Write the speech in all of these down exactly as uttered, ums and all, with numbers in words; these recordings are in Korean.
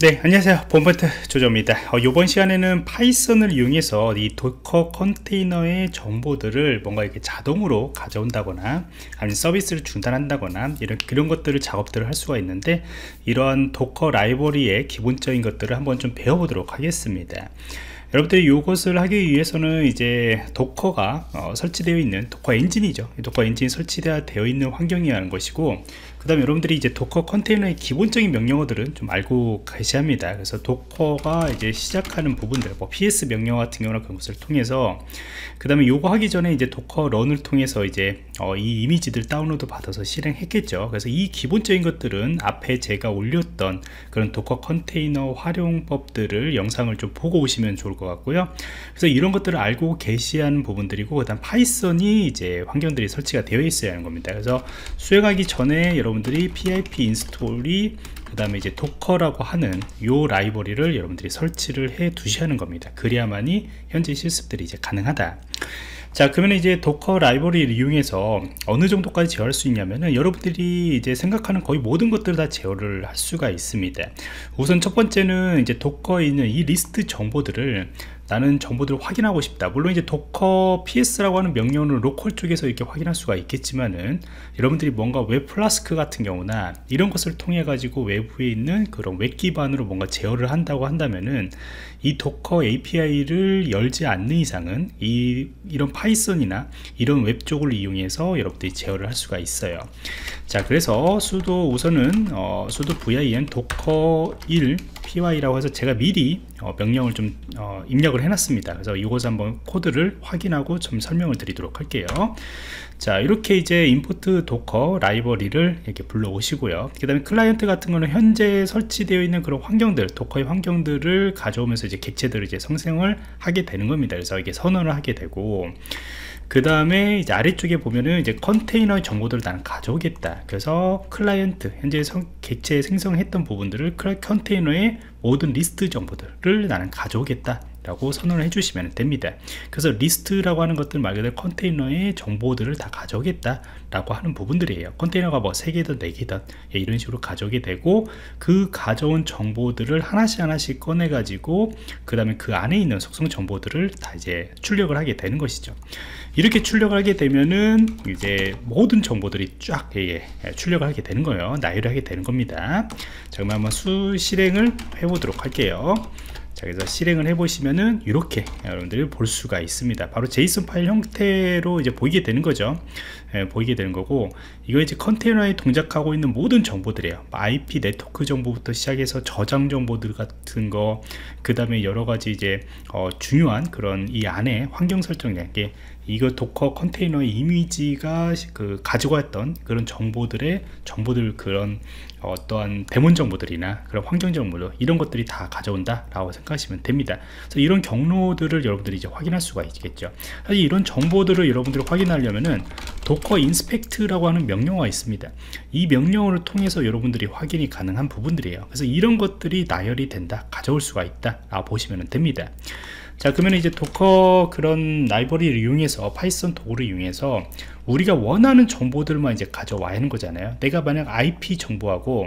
네, 안녕하세요. 봄버트 조조입니다. 어, 이번 시간에는 파이썬을 이용해서 이 도커 컨테이너의 정보들을 뭔가 이렇게 자동으로 가져온다거나 아니면 서비스를 중단한다거나 이런 그런 것들을 작업들을 할 수가 있는데, 이러한 도커 라이브러리의 기본적인 것들을 한번 좀 배워보도록 하겠습니다. 여러분들이 이것을 하기 위해서는 이제 도커가 어, 설치되어 있는 도커 엔진이죠. 도커 엔진이 설치되어 있는 환경이어야 하는 것이고, 그 다음에 여러분들이 이제 도커 컨테이너의 기본적인 명령어들은 좀 알고 계셔야 합니다. 그래서 도커가 이제 시작하는 부분들, 뭐 피에스 명령어 같은 경우는 그런 것을 통해서, 그 다음에 요거 하기 전에 이제 도커 런을 통해서 이제 어, 이 이미지들 다운로드 받아서 실행했겠죠. 그래서 이 기본적인 것들은 앞에 제가 올렸던 그런 도커 컨테이너 활용법들을 영상을 좀 보고 오시면 좋을 것 같고요. 그래서 이런 것들을 알고 계셔야 하는 부분들이고, 그 다음 파이썬이 이제 환경들이 설치가 되어 있어야 하는 겁니다. 그래서 수행하기 전에 여러분들이 피아이피 인스톨이 그 다음에 이제 도커라고 하는 요 라이브러리를 여러분들이 설치를 해 두셔야 하는 겁니다. 그래야만이 현재 실습들이 이제 가능하다. 자, 그러면 이제 도커 라이브러리를 이용해서 어느 정도까지 제어할 수 있냐면은, 여러분들이 이제 생각하는 거의 모든 것들을 다 제어를 할 수가 있습니다. 우선 첫 번째는 이제 도커에 있는 이 리스트 정보들을 나는 정보들을 확인하고 싶다. 물론 이제 도커 피에스라고 하는 명령어는 로컬 쪽에서 이렇게 확인할 수가 있겠지만은, 여러분들이 뭔가 웹 플라스크 같은 경우나 이런 것을 통해 가지고 외부에 있는 그런 웹 기반으로 뭔가 제어를 한다고 한다면은, 이 도커 에이피아이를 열지 않는 이상은 이 이런 파이썬이나 이런 웹 쪽을 이용해서 여러분들이 제어를 할 수가 있어요. 자, 그래서 sudo 우선은 어, sudo vim docker 일 py라고 해서 제가 미리 어, 명령을 좀 어, 입력을 해놨습니다. 그래서 이것을 한번 코드를 확인하고 좀 설명을 드리도록 할게요. 자, 이렇게 이제 import docker 라이브러리를 이렇게 불러오시고요. 그 다음에 클라이언트 같은 거는 현재 설치되어 있는 그런 환경들, 도커의 환경들을 가져오면서 이제 객체들을 이제 성생을 하게 되는 겁니다. 그래서 이게 선언을 하게 되고, 그 다음에 이제 아래쪽에 보면은 이제 컨테이너의 정보들을 나는 가져오겠다. 그래서 클라이언트 현재 성, 객체에 생성했던 부분들을 컨테이너의 모든 리스트 정보들을 나는 가져오겠다 라고 선언을 해주시면 됩니다. 그래서 리스트라고 하는 것들 말 그대로 컨테이너의 정보들을 다 가져오겠다 라고 하는 부분들이에요. 컨테이너가 뭐 세 개든 네 개든 예, 이런 식으로 가져오게 되고, 그 가져온 정보들을 하나씩 하나씩 꺼내 가지고 그 다음에 그 안에 있는 속성 정보들을 다 이제 출력을 하게 되는 것이죠. 이렇게 출력을 하게 되면은 이제 모든 정보들이 쫙 예, 예, 출력을 하게 되는 거예요. 나열을 하게 되는 겁니다. 자, 그럼 한번 수 실행을 해보도록 할게요. 자, 그래서 실행을 해보시면은 이렇게 여러분들이 볼 수가 있습니다. 바로 제이슨 파일 형태로 이제 보이게 되는 거죠. 예, 보이게 되는 거고, 이거 이제 컨테이너에 동작하고 있는 모든 정보들이에요. 아이피 네트워크 정보부터 시작해서 저장 정보들 같은 거, 그 다음에 여러 가지 이제 어, 중요한 그런 이 안에 환경 설정량, 게 이거 도커 컨테이너의 이미지가 그 가지고 왔던 그런 정보들의 정보들, 그런 어떠한 대문 정보들이나 그런 환경 정보들, 이런 것들이 다 가져온다 라고 생각하시면 됩니다. 그래서 이런 경로들을 여러분들이 이제 확인할 수가 있겠죠. 사실 이런 정보들을 여러분들이 확인하려면은 도커 인스펙트라고 하는 명령어가 있습니다. 이 명령어를 통해서 여러분들이 확인이 가능한 부분들이에요. 그래서 이런 것들이 나열이 된다, 가져올 수가 있다 라고 보시면 됩니다. 자, 그러면 이제 도커 그런 라이브러리를 이용해서, 파이썬 도구를 이용해서 우리가 원하는 정보들만 이제 가져와야 하는 거잖아요. 내가 만약 아이피 정보하고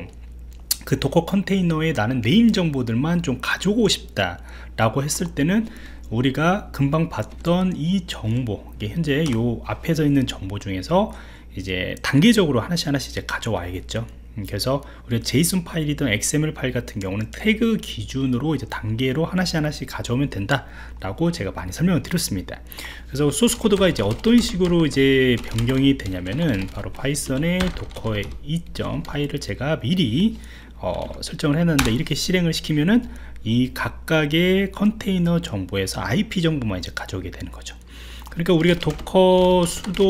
그 도커 컨테이너에 나는 네임 정보들만 좀 가져오고 싶다 라고 했을 때는, 우리가 금방 봤던 이 정보, 이게 현재 요 앞에서 있는 정보 중에서 이제 단계적으로 하나씩 하나씩 이제 가져와야겠죠. 그래서 우리가 제이슨 파일이든 엑스엠엘 파일 같은 경우는 태그 기준으로 이제 단계로 하나씩 하나씩 가져오면 된다 라고 제가 많이 설명을 드렸습니다. 그래서 소스 코드가 이제 어떤 식으로 이제 변경이 되냐면은, 바로 파이썬의 도커의 이점 파일을 제가 미리 어, 설정을 해놨는데, 이렇게 실행을 시키면은 이 각각의 컨테이너 정보에서 아이피 정보만 이제 가져오게 되는 거죠. 그러니까 우리가 도커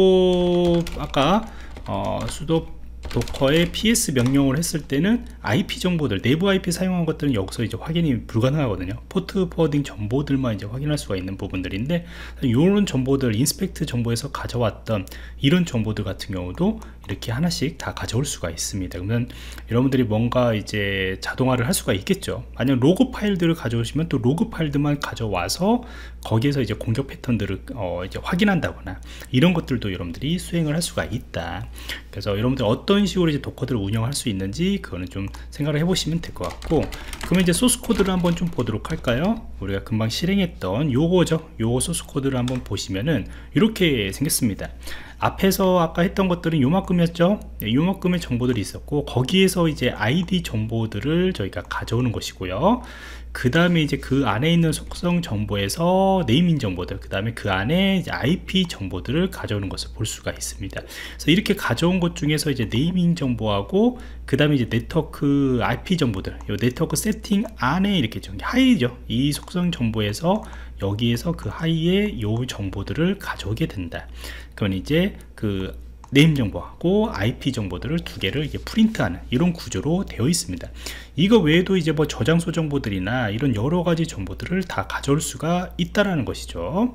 수도 아까 어, 수도 도커의 피에스 명령을 했을 때는 아이피 정보들, 내부 아이피 사용한 것들은 여기서 이제 확인이 불가능하거든요. 포트 포워딩 정보들만 이제 확인할 수가 있는 부분들인데, 이런 정보들, 인스펙트 정보에서 가져왔던 이런 정보들 같은 경우도 이렇게 하나씩 다 가져올 수가 있습니다. 그러면 여러분들이 뭔가 이제 자동화를 할 수가 있겠죠. 만약 로그 파일들을 가져오시면 또 로그 파일들만 가져와서 거기에서 이제 공격 패턴들을 어 이제 확인한다거나, 이런 것들도 여러분들이 수행을 할 수가 있다. 그래서 여러분들 어떤 식으로 이제 도커들을 운영할 수 있는지, 그거는 좀 생각을 해보시면 될 것 같고, 그러면 이제 소스 코드를 한번 좀 보도록 할까요? 우리가 금방 실행했던 요거죠. 요거 소스 코드를 한번 보시면은 이렇게 생겼습니다. 앞에서 아까 했던 것들은 요만큼이었죠. 네, 요만큼의 정보들이 있었고, 거기에서 이제 아이디 정보들을 저희가 가져오는 것이고요. 그 다음에 이제 그 안에 있는 속성 정보에서 네이밍 정보들, 그 다음에 그 안에 이제 아이피 정보들을 가져오는 것을 볼 수가 있습니다. 그래서 이렇게 가져온 것 중에서 이제 네이밍 정보하고 그 다음에 이제 네트워크 아이피 정보들, 요 네트워크 세팅 안에 이렇게 좀 하이죠. 이 속성 정보에서 여기에서 그 하이의 요 정보들을 가져오게 된다. 그러면 이제 그 네임 정보하고 아이피 정보들을 두 개를 이제 프린트하는 이런 구조로 되어 있습니다. 이거 외에도 이제 뭐 저장소 정보들이나 이런 여러 가지 정보들을 다 가져올 수가 있다라는 것이죠.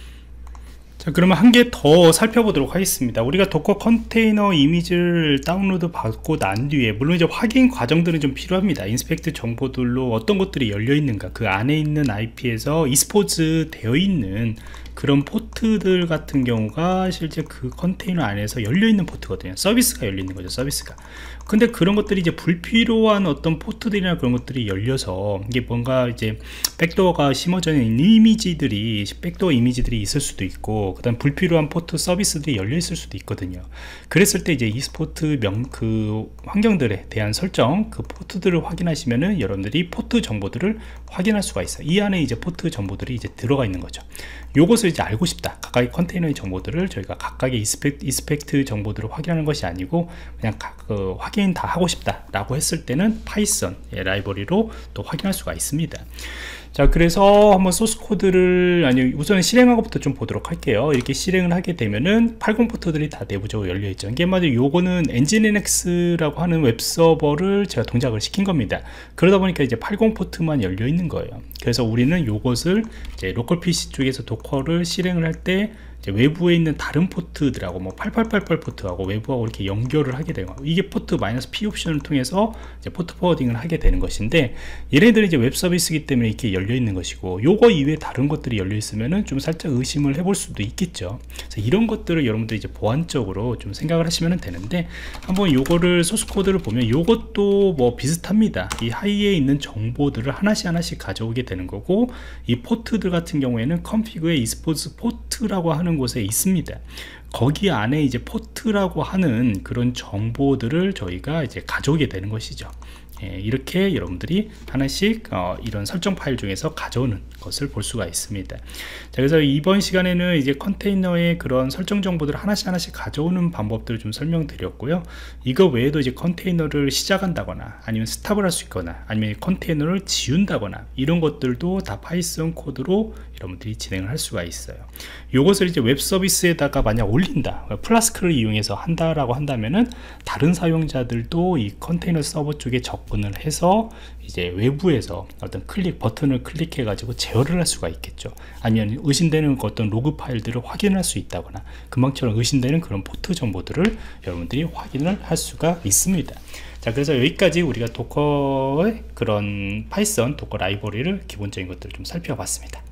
자, 그러면 한 개 더 살펴보도록 하겠습니다. 우리가 도커 컨테이너 이미지를 다운로드 받고 난 뒤에, 물론 이제 확인 과정들은 좀 필요합니다. 인스펙트 정보들로 어떤 것들이 열려 있는가, 그 안에 있는 아이피에서 이스포츠 되어 있는 그런 포트들 같은 경우가 실제 그 컨테이너 안에서 열려 있는 포트거든요. 서비스가 열려 있는 거죠, 서비스가. 근데 그런 것들이 이제 불필요한 어떤 포트들이나 그런 것들이 열려서 이게 뭔가 이제 백도어가 심어져 있는 이미지들이, 백도어 이미지들이 있을 수도 있고, 그 다음 불필요한 포트 서비스들이 열려 있을 수도 있거든요. 그랬을 때 이제 e스포츠 명, 그 환경들에 대한 설정, 그 포트들을 확인하시면은 여러분들이 포트 정보들을 확인할 수가 있어요. 이 안에 이제 포트 정보들이 이제 들어가 있는 거죠. 요것을 이제 알고 싶다, 각각의 컨테이너의 정보들을 저희가 각각의 이스펙트, 이스펙트 정보들을 확인하는 것이 아니고 그냥 각, 그, 확인 다 하고 싶다 라고 했을 때는 파이썬 라이브러리로 또 확인할 수가 있습니다. 자, 그래서 한번 소스 코드를, 아니 우선 실행한 것부터 좀 보도록 할게요. 이렇게 실행을 하게 되면은 팔십 포트들이 다 내부적으로 열려 있죠. 이게 말이 요거는 엔진엔엑스라고 하는 웹서버를 제가 동작을 시킨 겁니다. 그러다 보니까 이제 팔십 포트만 열려 있는 거예요. 그래서 우리는 요것을 이제 로컬 피씨 쪽에서 도커를 실행을 할 때 외부에 있는 다른 포트들하고 뭐 팔팔팔팔 포트하고 외부하고 이렇게 연결을 하게 되고, 이게 포트 마이너스 P 옵션을 통해서 이제 포트 포워딩을 하게 되는 것인데, 얘네들은 이제 웹 서비스이기 때문에 이렇게 열려 있는 것이고, 요거 이외에 다른 것들이 열려 있으면은 좀 살짝 의심을 해볼 수도 있겠죠. 그래서 이런 것들을 여러분들이 이제 보안적으로 좀 생각을 하시면 되는데, 한번 요거를 소스 코드를 보면 요것도 뭐 비슷합니다. 이 하이에 있는 정보들을 하나씩 하나씩 가져오게 되는 거고, 이 포트들 같은 경우에는 컨피그에 e스포츠 포트라고 하는 곳에 있습니다. 거기 안에 이제 포트라고 하는 그런 정보들을 저희가 이제 가져오게 되는 것이죠. 예, 이렇게 여러분들이 하나씩 어, 이런 설정 파일 중에서 가져오는 것을 볼 수가 있습니다. 자, 그래서 이번 시간에는 이제 컨테이너의 그런 설정 정보들을 하나씩 하나씩 가져오는 방법들을 좀 설명드렸고요. 이거 외에도 이제 컨테이너를 시작한다거나 아니면 스탑을 할 수 있거나 아니면 컨테이너를 지운다거나 이런 것들도 다 파이썬 코드로 여러분들이 진행을 할 수가 있어요. 이것을 이제 웹 서비스에다가 만약 올린다, 플라스크를 이용해서 한다라고 한다면은 다른 사용자들도 이 컨테이너 서버 쪽에 접근을 해서 이제 외부에서 어떤 클릭 버튼을 클릭해 가지고 제어를 할 수가 있겠죠. 아니면 의심되는 어떤 로그 파일들을 확인할 수 있다거나 금방처럼 의심되는 그런 포트 정보들을 여러분들이 확인을 할 수가 있습니다. 자, 그래서 여기까지 우리가 도커의 그런 파이썬 도커 라이브러리를 기본적인 것들을 좀 살펴봤습니다.